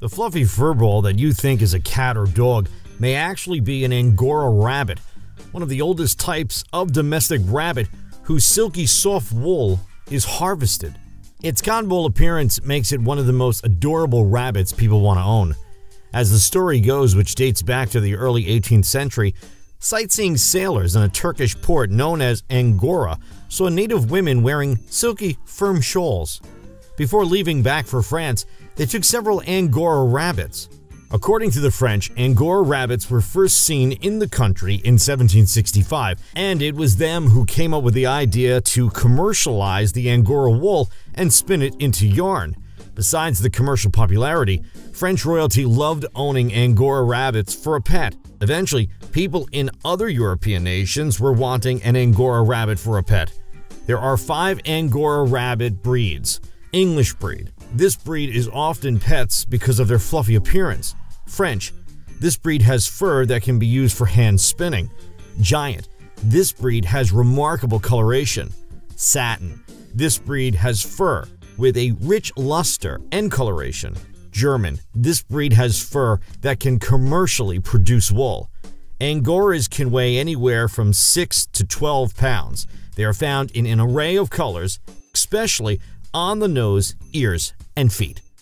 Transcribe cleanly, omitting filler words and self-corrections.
The fluffy furball that you think is a cat or dog may actually be an Angora rabbit, one of the oldest types of domestic rabbit whose silky soft wool is harvested. Its cotton appearance makes it one of the most adorable rabbits people want to own. As the story goes, which dates back to the early 18th century, sightseeing sailors in a Turkish port known as Angora saw native women wearing silky, firm shawls. Before leaving back for France, they took several Angora rabbits. According to the French, Angora rabbits were first seen in the country in 1765, and it was them who came up with the idea to commercialize the Angora wool and spin it into yarn. Besides the commercial popularity, French royalty loved owning Angora rabbits for a pet. Eventually, people in other European nations were wanting an Angora rabbit for a pet. There are 5 Angora rabbit breeds. English breed. This breed is often pets because of their fluffy appearance. French. This breed has fur that can be used for hand spinning. Giant. This breed has remarkable coloration. Satin. This breed has fur with a rich luster and coloration. German. This breed has fur that can commercially produce wool. Angoras can weigh anywhere from 6 to 12 pounds. They are found in an array of colors, especially on the nose, ears, and feet.